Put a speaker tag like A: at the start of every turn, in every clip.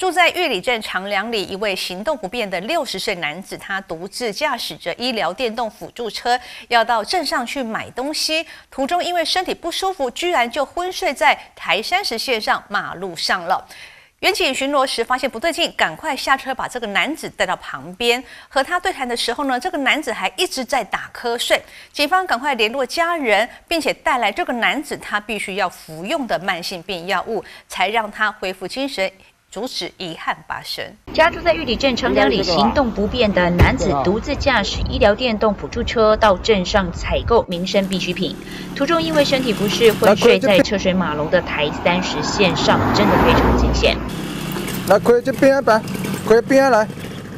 A: 住在玉里镇长良里一位行动不便的60岁男子，他独自驾驶着医疗电动辅助车，要到镇上去买东西。途中因为身体不舒服，居然就昏睡在台30线上马路上了。 远警巡逻时发现不对劲，赶快下车把这个男子带到旁边。和他对谈的时候呢，这个男子还一直在打瞌睡。警方赶快联络家人，并且带来这个男子他必须要服用的慢性病药物，才让他恢复精神，阻止遗憾发生。
B: 家住在玉里镇长良里行动不便的男子，独自驾驶医疗电动辅助车到镇上采购民生必需品，途中因为身体不适昏睡在车水马龙的台30线上，真的非常惊险。
C: 来，开这边吧，开边来，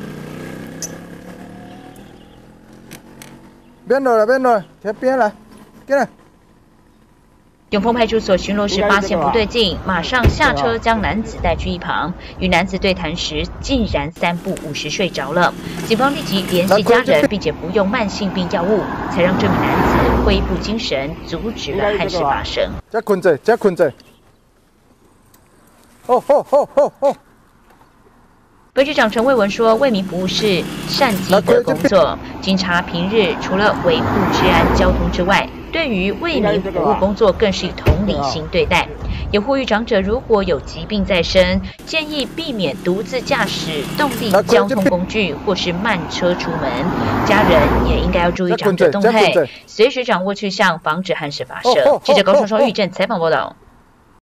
C: 边落来，边落来，这边来，进来。
B: 永丰派出所巡逻时发现不对劲，马上下车将男子带去一旁。与男子对谈时，竟然3不5时睡着了。警方立即联系家人，并且服用慢性病药物，才让这名男子恢复精神，阻止了憾事发生。
C: 再困着，再困着。哦。
B: 分局长陈卫文说：“为民服务是善己的工作，警察平日除了维护治安、交通之外，对于为民服务工作更是以同理心对待。也呼吁长者如果有疾病在身，建议避免独自驾驶动力交通工具或是慢车出门。家人也应该要注意长者动态，随时掌握去向，防止憾事发生。”记者高双双玉镇采访报道。